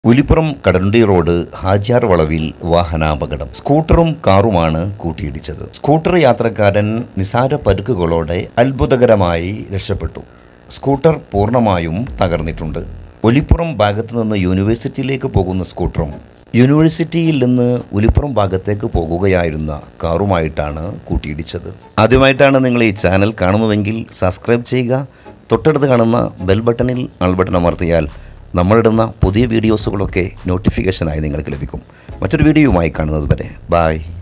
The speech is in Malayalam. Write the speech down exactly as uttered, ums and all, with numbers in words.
ഉലിപ്പുറം കടലുണ്ടി റോഡ് ഹാജിയാർ വളവിൽ വാഹനാപകടം. സ്കൂട്ടറും കാറുമാണ് കൂട്ടിയിടിച്ചത്. സ്കൂട്ടർ യാത്രക്കാരൻ നിസാര പരുക്കുകളോടെ അത്ഭുതകരമായി രക്ഷപ്പെട്ടു. സ്കൂട്ടർ പൂർണ്ണമായും തകർന്നിട്ടുണ്ട്. ഒലിപ്പുറം ഭാഗത്തു നിന്ന് യൂണിവേഴ്സിറ്റിയിലേക്ക് പോകുന്ന സ്കൂട്ടറും യൂണിവേഴ്സിറ്റിയിൽ നിന്ന് ഉലിപ്പുറം ഭാഗത്തേക്ക് പോകുകയായിരുന്ന കാറുമായിട്ടാണ് കൂട്ടിയിടിച്ചത്. ആദ്യമായിട്ടാണ് നിങ്ങൾ ഈ ചാനൽ കാണുന്നുവെങ്കിൽ സബ്സ്ക്രൈബ് ചെയ്യുക. തൊട്ടടുത്ത് കാണുന്ന ബെൽ ബട്ടണിൽ ആൾ ബട്ടൺ അമർത്തിയാൽ നമ്മളിടുന്ന പുതിയ വീഡിയോസുകളൊക്കെ നോട്ടിഫിക്കേഷനായി നിങ്ങൾക്ക് ലഭിക്കും. മറ്റൊരു വീഡിയോയുമായി കാണുന്നത് വരെ ബൈ.